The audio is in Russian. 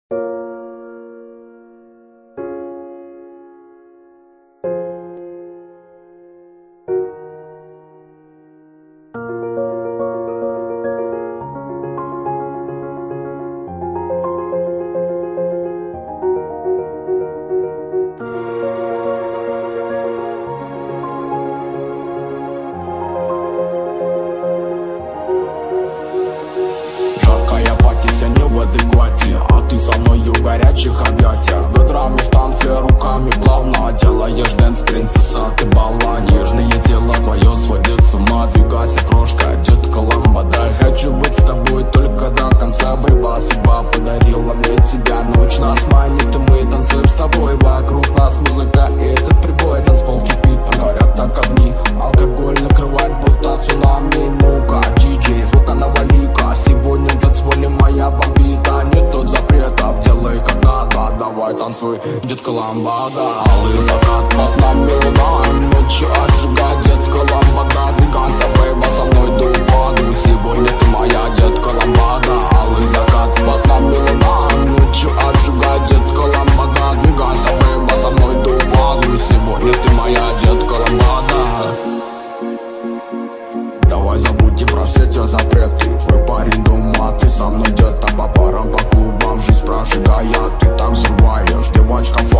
В адеквате, а ты со мною в горячих объятиях. Бедрами в танце, руками плавно делаешь дэнс, принцесса, ты балла. Нежное тело твое сводит с ума. Двигайся, крошка, детка ламбада. Хочу быть с тобой только до конца. Борьба, судьба подарила мне тебя. Ночь нас манит, и мы танцуем с тобой. Вокруг нас музыка и этот прибой. Танцпол кипит, горят так огни. Алкоголь накрывает, будто цунами. Ну-ка, диджей, звука навали-ка. Сегодня в танцполе моя бомбита. Нет тут запретов, делай как надо. Давай танцуй, детка ламбада. Алый закат под нами луна. Ночью отжигать, детка ламбада. Двигайся, бейба, со мной до упаду. Сегодня ты моя детка ламбада. Алый закат под нами луна. Ночью отжигать, детка ламбада. Двигайся, бейба, со мной до упаду. Сегодня ты моя детка ламбада. Давай забудьте про все те запреты. Твой парень дома, ты со мной где-то по парам, по клубам. Жизнь прожигая, ты так взрываешь. Девочка